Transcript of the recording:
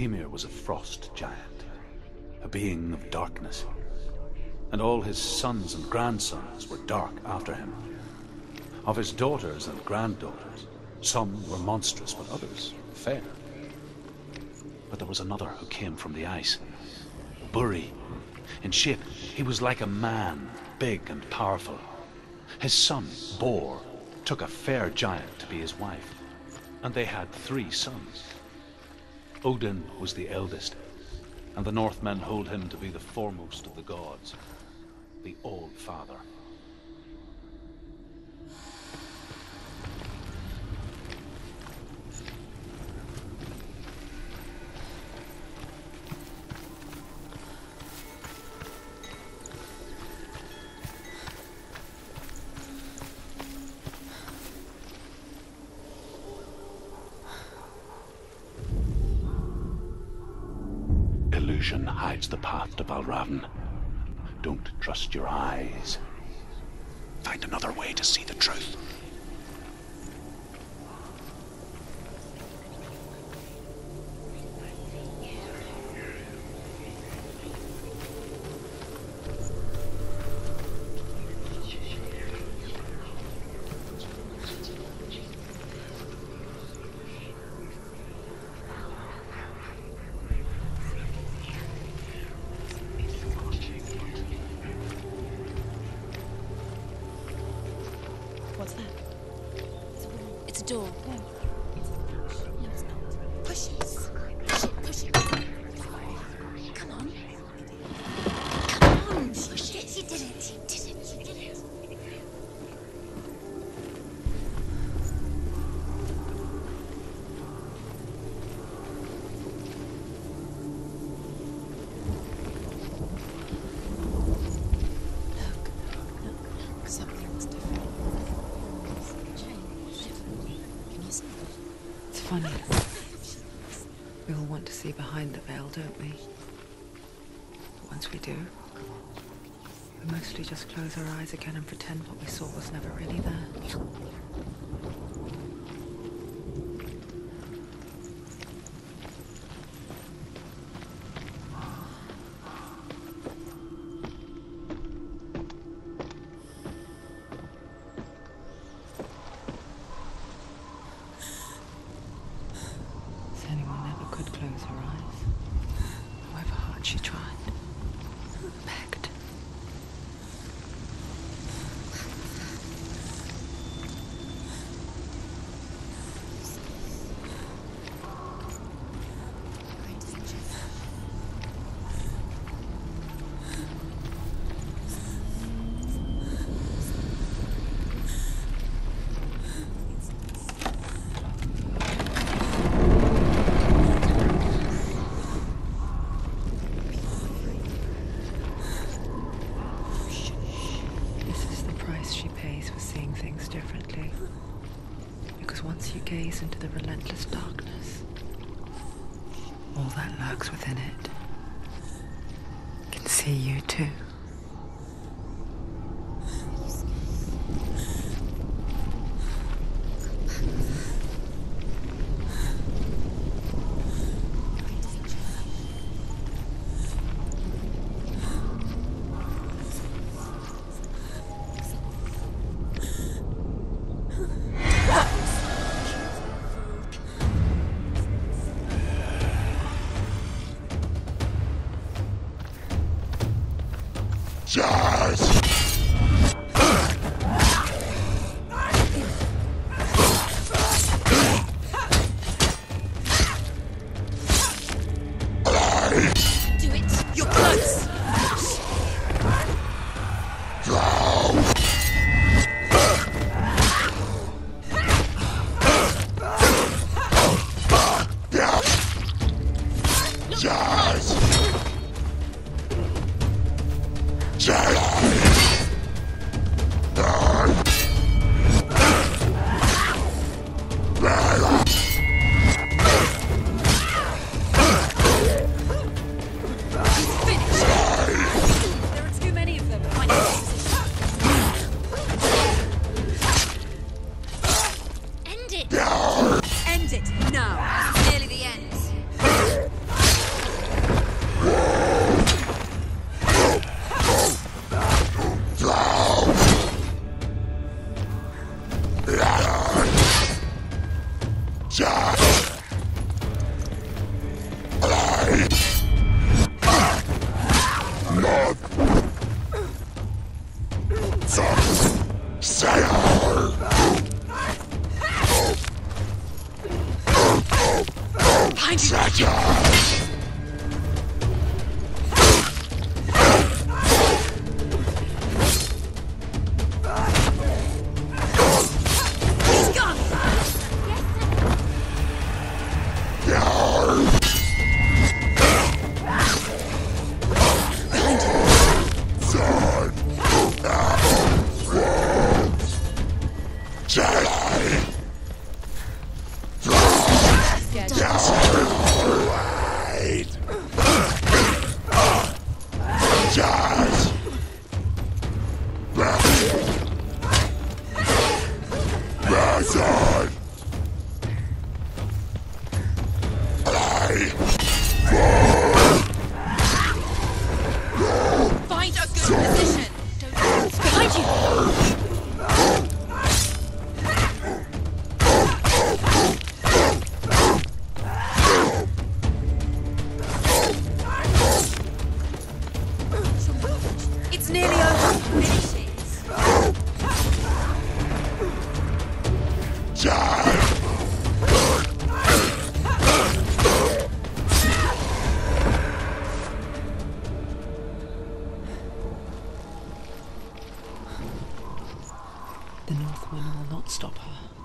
Ymir was a frost giant, a being of darkness, and all his sons and grandsons were dark after him. Of his daughters and granddaughters, some were monstrous, but others fair. But there was another who came from the ice, Buri. In shape, he was like a man, big and powerful. His son, Bor, took a fair giant to be his wife, and they had 3 sons. Odin was the eldest, and the Northmen hold him to be the foremost of the gods, the All-Father. Illusion hides the path to Valravn. Don't trust your eyes. Find another way to see the truth. What's that? It's a door. No. No, it's not. Push it. Push it. Come on. Come on. Push it. You did it. You did it. You did it. Look. Something's different. It's funny. We all want to see behind the veil, don't we? But once we do, we mostly just close our eyes again and pretend what we saw was never really there. Anyone never could close her eyes, however hard she tried, begged. She pays for seeing things differently. Because once you gaze into the relentless darkness, all that lurks within it can see you too. Find a good position. Don't behind you. It's nearly over. Finish it. The Northmen will not stop her.